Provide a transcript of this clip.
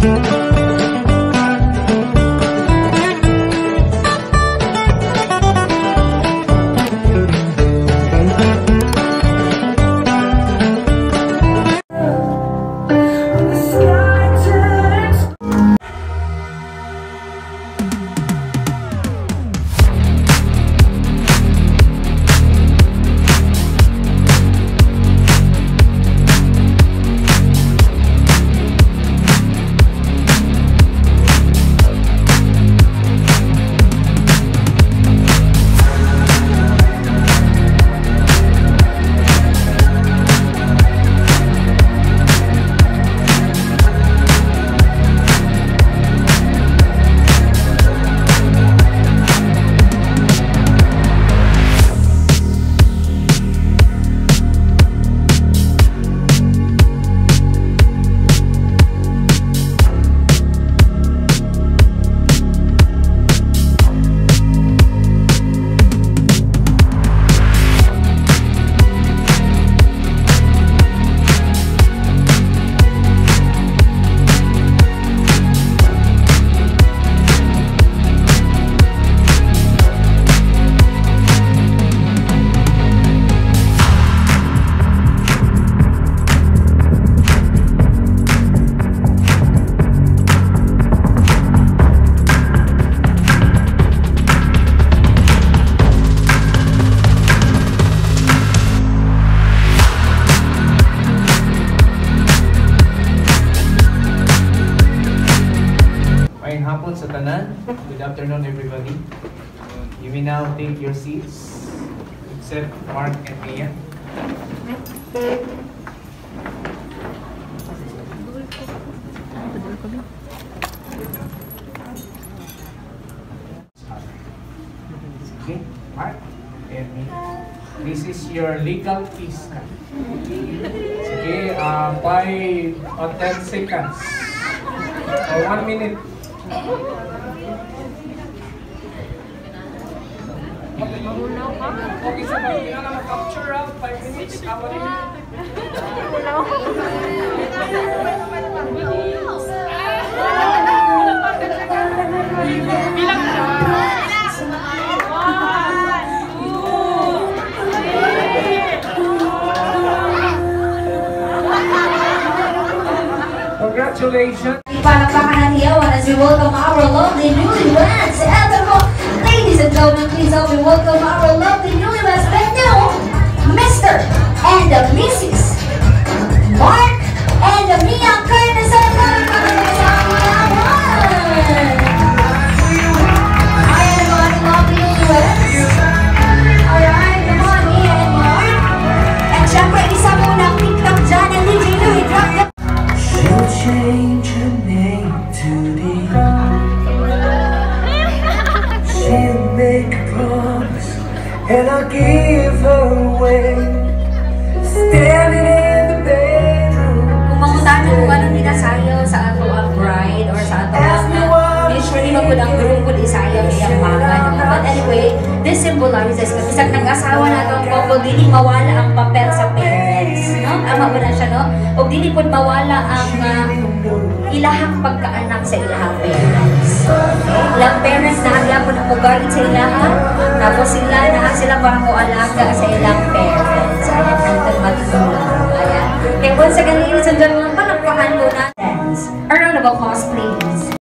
Sa tanan. Good afternoon, everybody. You may now take your seats, except Mark and Mia. Okay, Mark and Mia. This is your legal piece. Okay, 5 or 10 seconds. Or 1 minute. Okay, so kung hindi na mag-capture 5 minutes, ako rin. Bilang na. Congratulations. Palakpakan natin as we welcome our lovely newlyweds. Ladies and gentlemen, please help me welcome our lovely newlyweds. The new Mr. and Mrs. Mark and Mia Carnecer. Ayan mga lovely newlyweds. Alright, come on, Mia and Mark. And syempre, isa munang TikTok dyan ang DJ Louie. Drop the... She'll change her name today. She'll make a promise and I'll give her away. Standing in the bedroom. Kung mangutan mo anong ninasayaw sa ato ang bride or sa ato ang usually magod ang group kung isayaw niyang mga. But anyway, this symbolizes na bisag nag-asawa na itong couple, dili mawala ang papel sa parents. No? Ama mo na siya, no? O dili po mawala ang ilahang pagkaanak sa ilahang parents. Ilang parents na agya po na mugalit sa ilahan, tapos sila parang mualaga sa ilang parents. Ayan, nandun matulog. Ayan. Kaya kung sa ganyan, ladies and gentlemen, palakpakan mo na. A round of applause, please.